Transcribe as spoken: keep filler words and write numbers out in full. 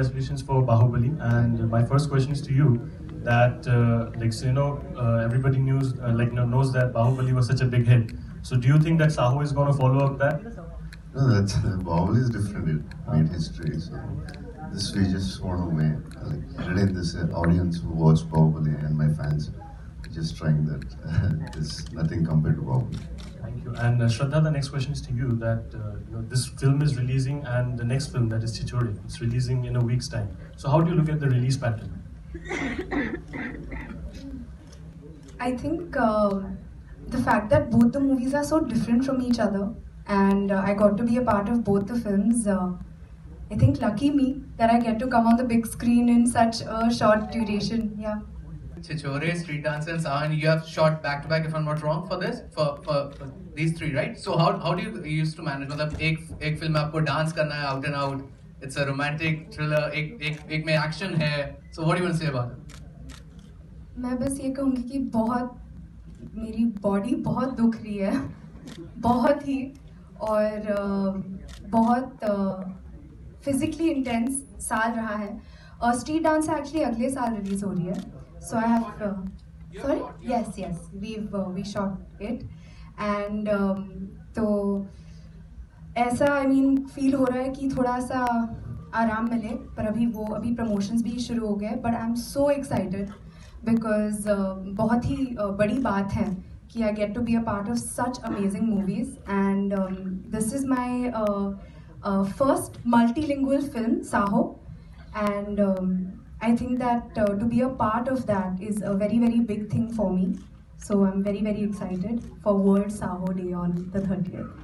congratulations for Bahubali. And my first question is to you. That uh, like so, you know, uh, everybody knows uh, like you know, knows that Bahubali was such a big hit. So do you think that Saho is going to follow up that? No, that's Bahubali is different. It made history. So this we just want to make like entertain this uh, audience who watch Bahubali and my fans. Just trying that. There's nothing compared to Bahubali. Thank you. And uh, Shraddha, the next question is to you. That uh, you know, this film is releasing, and the next film, that is Chichore, it's releasing in a week's time. So how do you look at the release pattern? I think uh, the fact that both the movies are so different from each other, and uh, I got to be a part of both the films. Uh, I think lucky me that I get to come on the big screen in such a short duration. Yeah. Chichore, Street Dancer, and Saho, and you have shot back to back, if I'm not wrong, for this, for, for, for these three, right? So how how do you used to manage? मतलब एक एक film में आपको dance करना है out and out. It's a romantic thriller. एक एक एक में action है. So what do you want to say about it? मैं बस ये कहूँगी कि बहुत मेरी बॉडी बहुत दुख रही है, बहुत ही, और बहुत फिजिकली इंटेंस साल रहा है. और स्ट्रीट डांस एक्चुअली अगले साल रिलीज हो रही है. So I have sorry yes yes we we shot it and तो ऐसा आई मीन फील हो रहा है कि थोड़ा सा आराम मिले, पर अभी वो अभी प्रमोशंस भी शुरू हो गए. But I am so excited because बहुत ही uh, बड़ी बात है कि I get to be a part of such amazing movies. And this is my first multilingual film Saaho, and I think that to be a part of that is a very very big thing for me. So I'm very very excited for World Saho Day on the thirtieth.